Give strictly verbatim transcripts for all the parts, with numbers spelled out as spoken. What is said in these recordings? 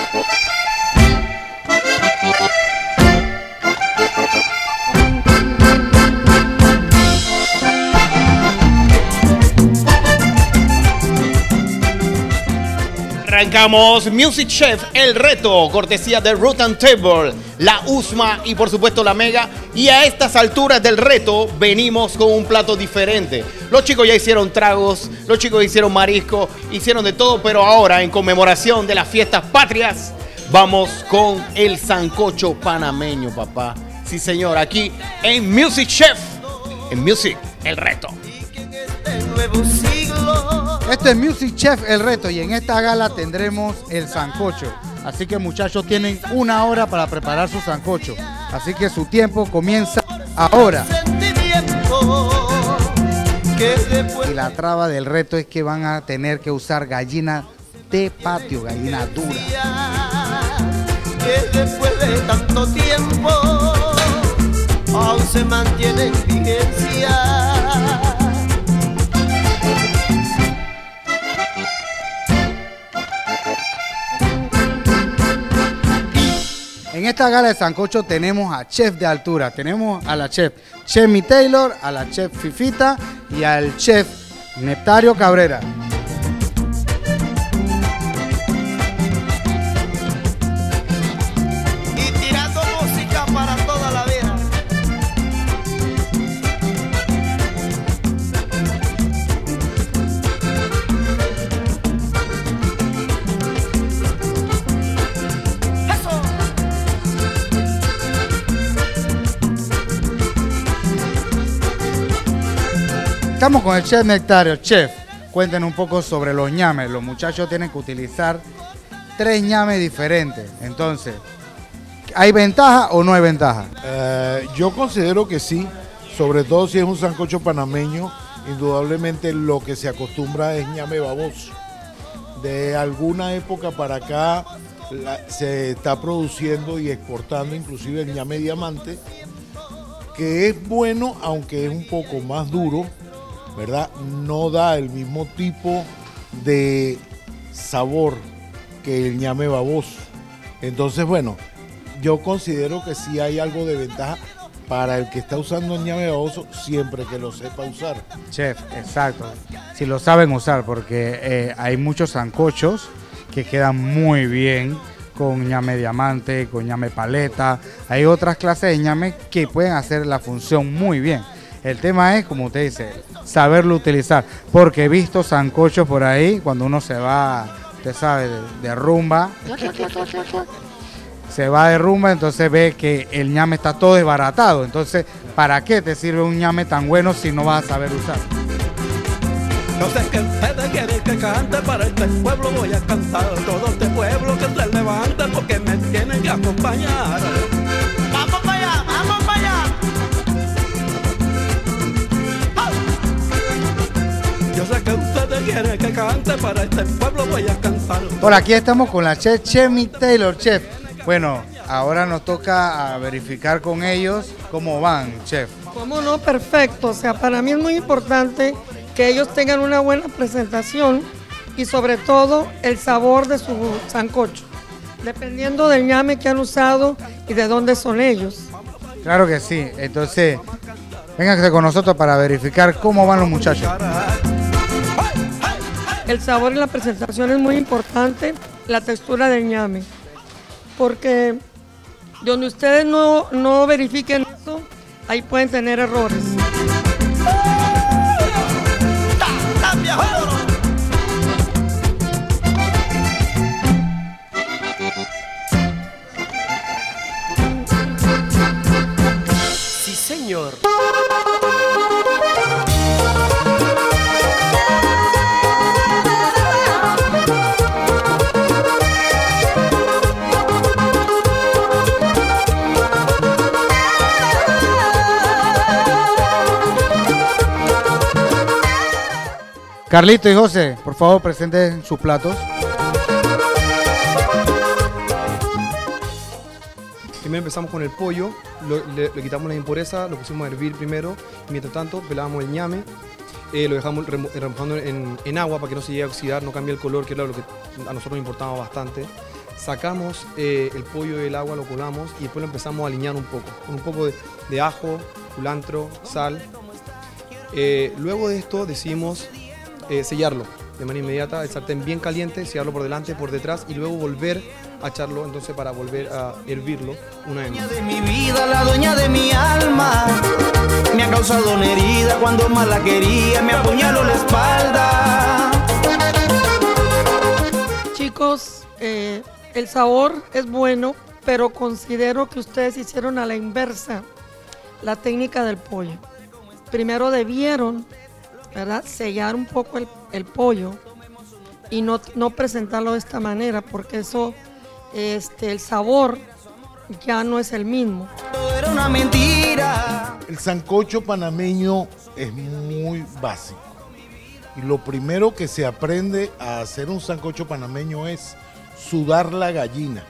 Arrancamos Music Chef, el reto, cortesía de Root and Table, la U S M A y por supuesto la Mega. Y a estas alturas del reto venimos con un plato diferente. Los chicos ya hicieron tragos, los chicos hicieron marisco, hicieron de todo, pero ahora en conmemoración de las fiestas patrias vamos con el sancocho panameño, papá. Sí señor, aquí en Music Chef, en Music, el reto. Este es Music Chef, el reto, y en esta gala tendremos el sancocho. Así que muchachos tienen una hora para preparar su sancocho. Así que su tiempo comienza ahora. Y la traba del reto es que van a tener que usar gallina de patio, gallina dura. Que después de tanto tiempo aún se mantiene en vigencia. En esta gala de sancocho tenemos a chef de altura. Tenemos a la chef Chemi Taylor, a la chef Fifita y al chef Neptario Cabrera. Y tirando música para toda la vida. Estamos con el chef Nectario. Chef, cuéntenos un poco sobre los ñames. Los muchachos tienen que utilizar tres ñames diferentes. Entonces, ¿hay ventaja o no hay ventaja? Eh, yo considero que sí, sobre todo si es un sancocho panameño. Indudablemente lo que se acostumbra es ñame baboso. De alguna época para acá la, se está produciendo y exportando inclusive el ñame diamante, que es bueno, aunque es un poco más duro, ¿verdad? No da el mismo tipo de sabor que el ñame baboso. Entonces, bueno, yo considero que sí hay algo de ventaja para el que está usando el ñame baboso, siempre que lo sepa usar. Chef, exacto. Si lo saben usar, porque eh, hay muchos sancochos que quedan muy bien con ñame diamante, con ñame paleta. Hay otras clases de ñame que pueden hacer la función muy bien. El tema es, como usted dice, saberlo utilizar, porque he visto sancochos por ahí, cuando uno se va, usted sabe, de, de rumba, se va de rumba, entonces ve que el ñame está todo desbaratado. Entonces, ¿para qué te sirve un ñame tan bueno si no vas a saber usar? No sé qué ustedes quieren que cante, para este pueblo voy a cantar. Todo este pueblo que se levante porque me tienen que acompañar. ¡Vamos para allá! ¡Vamos para allá! Yo sé que ustedes quieren que cante, para este pueblo voy a cantar. Por aquí estamos con la chef Chemi Taylor. Chef, bueno, ahora nos toca a verificar con ellos cómo van, chef. ¿Cómo no? Perfecto. O sea, para mí es muy importante que ellos tengan una buena presentación y sobre todo el sabor de su sancocho, dependiendo del ñame que han usado y de dónde son ellos. Claro que sí. Entonces, vénganse con nosotros para verificar cómo van los muchachos. El sabor y la presentación es muy importante, la textura del ñame, porque donde ustedes no, no verifiquen eso, ahí pueden tener errores. Sí, señor. Carlito y José, por favor, presenten sus platos. Primero empezamos con el pollo, lo, le, le quitamos la impureza, lo pusimos a hervir primero, y mientras tanto pelábamos el ñame, eh, lo dejamos remo, remojando en, en agua para que no se llegue a oxidar, no cambie el color, que era lo que a nosotros nos importaba bastante. sacamos eh, el pollo del agua, lo colamos y después lo empezamos a aliñar un poco, con un poco de, de ajo, culantro, sal. Eh, luego de esto decidimos eh, sellarlo de manera inmediata, el sartén bien caliente, sellarlo por delante, por detrás y luego volver a echarlo, entonces para volver a hervirlo una vez más. De mi vida, la dueña de mi alma, me ha causado una herida cuando más la quería, me apuñaló la espalda. Chicos, eh, el sabor es bueno, pero considero que ustedes hicieron a la inversa la técnica del pollo. Primero debieron, ¿verdad?, sellar un poco el, el pollo y no, no presentarlo de esta manera, porque eso, este, el sabor ya no es el mismo. Todo era una mentira. El sancocho panameño es muy básico. Y lo primero que se aprende a hacer un sancocho panameño es sudar la gallina.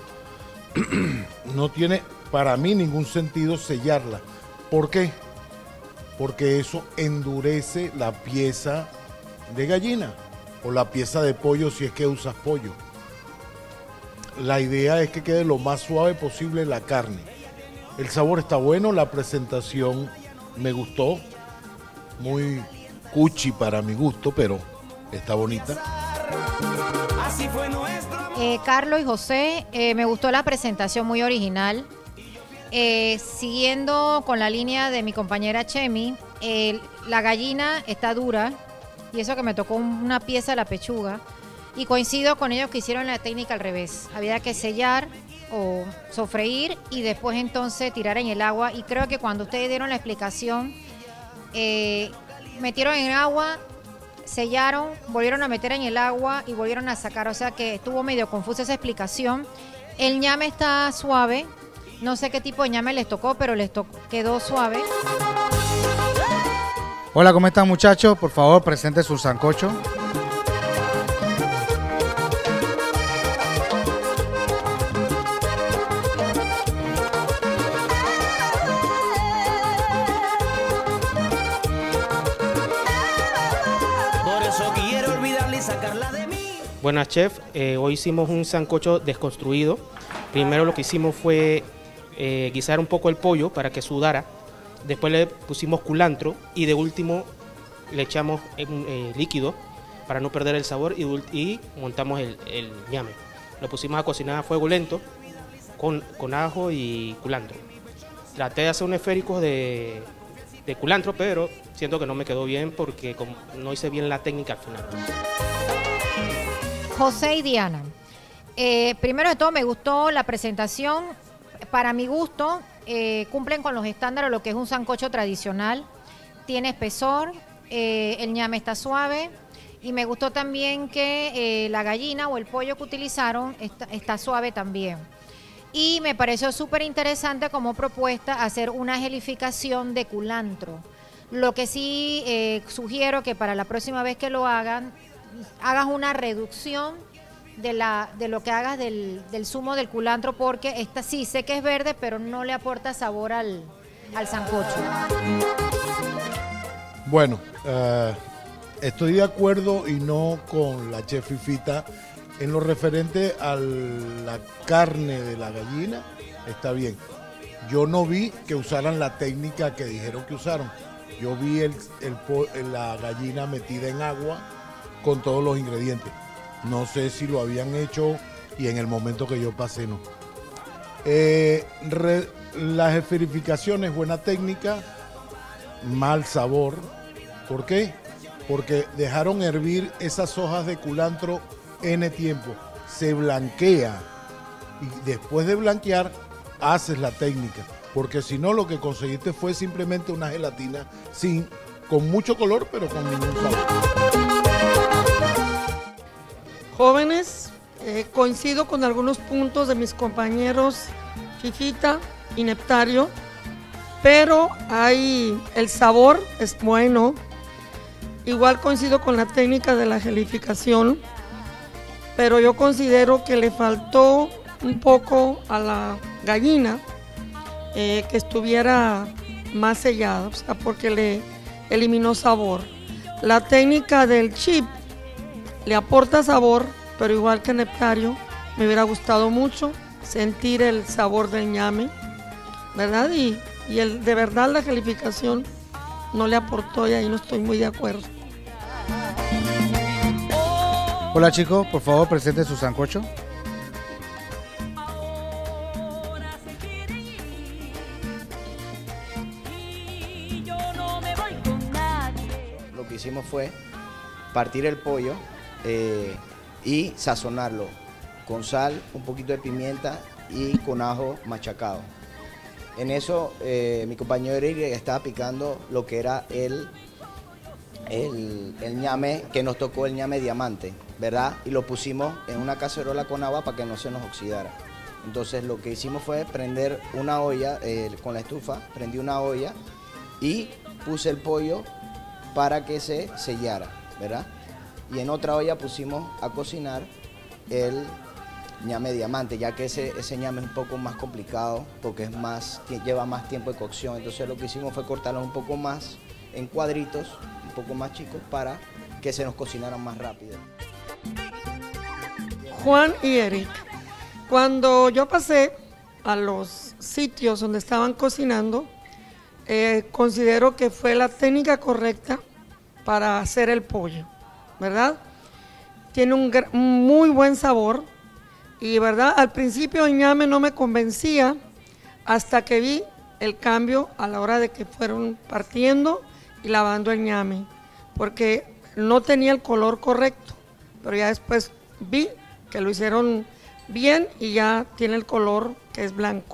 No tiene para mí ningún sentido sellarla. ¿Por qué? Porque eso endurece la pieza de gallina o la pieza de pollo si es que usas pollo. La idea es que quede lo más suave posible la carne. El sabor está bueno, la presentación me gustó, muy cuchi para mi gusto, pero está bonita. Así fue nuestro amor. Eh, Carlos y José, eh, me gustó la presentación, muy original. Eh, siguiendo con la línea de mi compañera Chemi, eh, la gallina está dura y eso que me tocó una pieza de la pechuga, y coincido con ellos que hicieron la técnica al revés. Había que sellar o sofreír y después entonces tirar en el agua, y creo que cuando ustedes dieron la explicación, eh, metieron en agua, sellaron, volvieron a meter en el agua y volvieron a sacar, o sea que estuvo medio confusa esa explicación. El ñame está suave, no sé qué tipo de ñame les tocó, pero les to- quedó suave. Hola, ¿cómo están, muchachos? Por favor, presente su sancocho. Por eso quiero olvidarla y sacarla de mí. Buenas, chef. Eh, hoy hicimos un sancocho desconstruido. Primero lo que hicimos fue eh, guisar un poco el pollo para que sudara. Después le pusimos culantro y de último le echamos un, eh, líquido para no perder el sabor y, y montamos el, el ñame. Lo pusimos a cocinar a fuego lento con, con ajo y culantro. Traté de hacer un esférico de, de culantro, pero siento que no me quedó bien porque como no hice bien la técnica al final. José y Diana, eh, primero de todo me gustó la presentación. Para mi gusto, eh, cumplen con los estándares de lo que es un sancocho tradicional. Tiene espesor, eh, el ñame está suave y me gustó también que eh, la gallina o el pollo que utilizaron está, está suave también. Y me pareció súper interesante como propuesta hacer una gelificación de culantro. Lo que sí eh, sugiero que para la próxima vez que lo hagan, hagas una reducción de, la, de lo que hagas del, del zumo del culantro, porque esta sí sé que es verde, pero no le aporta sabor al, al sancocho. Bueno, uh, estoy de acuerdo y no con la chef Fifita en lo referente a la carne de la gallina. Está bien. Yo no vi que usaran la técnica que dijeron que usaron. Yo vi el, el, la gallina metida en agua con todos los ingredientes. No sé si lo habían hecho y en el momento que yo pasé no. Eh, re, las esferificaciones, buena técnica, mal sabor. ¿Por qué? Porque dejaron hervir esas hojas de culantro N tiempo. Se blanquea y después de blanquear haces la técnica. Porque si no, lo que conseguiste fue simplemente una gelatina sin, con mucho color, pero con ningún sabor. Jóvenes, eh, coincido con algunos puntos de mis compañeros Fifita y Neptario, pero hay, el sabor es bueno. Igual coincido con la técnica de la gelificación, pero yo considero que le faltó un poco a la gallina eh, que estuviera más sellada, o sea, porque le eliminó sabor. La técnica del chip le aporta sabor, pero igual que Neptario, Me hubiera gustado mucho sentir el sabor del ñame, ¿verdad? Y, y el, de verdad la calificación no le aportó y ahí no estoy muy de acuerdo. Hola chicos, por favor presenten su sancocho. Lo que hicimos fue partir el pollo eh, y sazonarlo con sal, un poquito de pimienta y con ajo machacado. En eso eh, mi compañero Eric estaba picando lo que era el, el, el ñame, que nos tocó el ñame diamante, ¿verdad? Y lo pusimos en una cacerola con agua para que no se nos oxidara. Entonces lo que hicimos fue prender una olla eh, con la estufa, prendí una olla y puse el pollo para que se sellara, ¿verdad? Y en otra olla pusimos a cocinar el ñame diamante, ya que ese, ese ñame es un poco más complicado porque es más, lleva más tiempo de cocción. Entonces lo que hicimos fue cortarlo un poco más en cuadritos, un poco más chicos, para que se nos cocinaran más rápido. Juan y Eric, cuando yo pasé a los sitios donde estaban cocinando, eh, considero que fue la técnica correcta para hacer el pollo, ¿verdad? Tiene un, un muy buen sabor. Y verdad, al principio el ñame no me convencía hasta que vi el cambio a la hora de que fueron partiendo y lavando el ñame, porque no tenía el color correcto, pero ya después vi que lo hicieron bien y ya tiene el color que es blanco.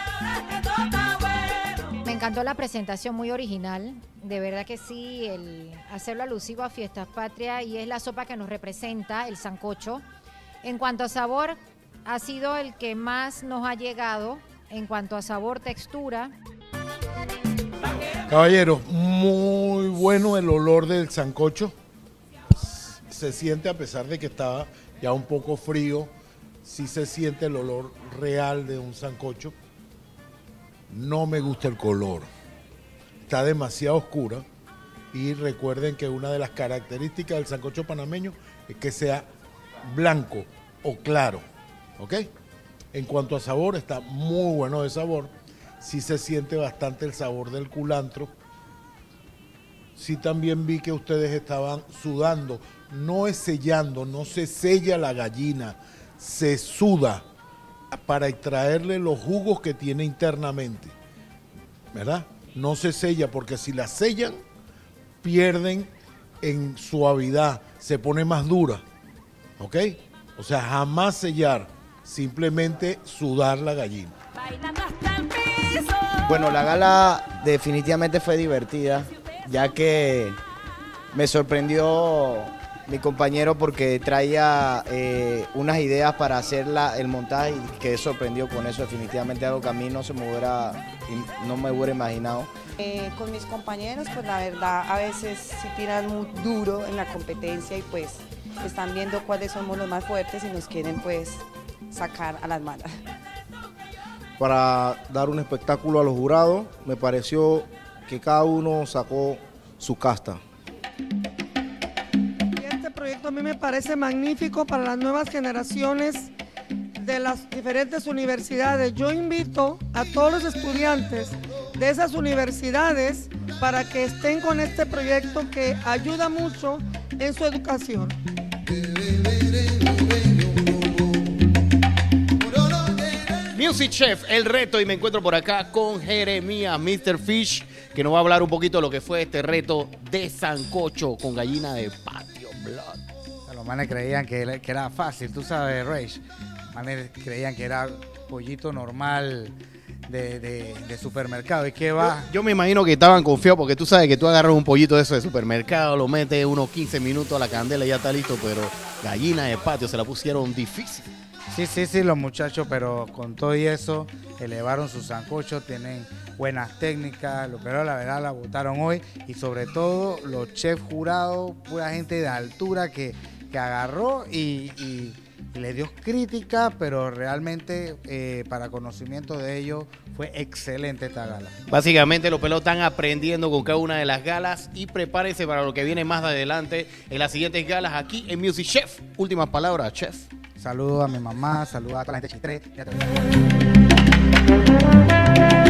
Me encantó la presentación, muy original, de verdad que sí, el hacerlo alusivo a Fiestas Patrias, y es la sopa que nos representa, el sancocho. En cuanto a sabor, ha sido el que más nos ha llegado, en cuanto a sabor, textura. Caballeros, muy bueno el olor del sancocho. Se siente, a pesar de que estaba ya un poco frío, sí se siente el olor real de un sancocho. No me gusta el color, está demasiado oscura, y recuerden que una de las características del sancocho panameño es que sea blanco o claro, ¿ok? En cuanto a sabor, está muy bueno de sabor, sí se siente bastante el sabor del culantro. Sí también vi que ustedes estaban sudando, no es sellando, no se sella la gallina, se suda para extraerle los jugos que tiene internamente, ¿verdad? No se sella, porque si la sellan, pierden en suavidad, se pone más dura, ¿ok? O sea, jamás sellar, simplemente sudar la gallina. Bueno, la gala definitivamente fue divertida, ya que me sorprendió mi compañero porque traía eh, unas ideas para hacer la, el montaje, y quedé sorprendido con eso. Definitivamente algo que a mí no se me hubiera, no me hubiera imaginado. Eh, con mis compañeros, pues la verdad a veces sí tiran muy duro en la competencia y pues están viendo cuáles somos los más fuertes y nos quieren pues sacar a las malas. Para dar un espectáculo a los jurados, me pareció que cada uno sacó su casta. Este proyecto a mí me parece magnífico para las nuevas generaciones de las diferentes universidades. Yo invito a todos los estudiantes de esas universidades para que estén con este proyecto que ayuda mucho en su educación. Music Chef, el reto, y me encuentro por acá con Jeremías, mister Fish, que nos va a hablar un poquito de lo que fue este reto de sancocho con gallina de patio blood. Los manes creían que, que era fácil, tú sabes, Rage. Los manes creían que era pollito normal de, de, de supermercado. ¿Y qué va? Yo, yo me imagino que estaban confiados, porque tú sabes que tú agarras un pollito de eso de supermercado, lo metes unos quince minutos a la candela y ya está listo, pero gallina de patio se la pusieron difícil. Sí, sí, sí, los muchachos, pero con todo y eso, elevaron sus sancochos, tienen buenas técnicas, lo pero la verdad la votaron hoy, y sobre todo los chefs jurados, pura gente de altura que, que agarró y, y, y le dio crítica, pero realmente eh, para conocimiento de ellos fue excelente esta gala. Básicamente los pelos están aprendiendo con cada una de las galas, y prepárense para lo que viene más adelante en las siguientes galas aquí en Music Chef. Últimas palabras, chef. Saludos a mi mamá, saludos a toda la gente de Chitré.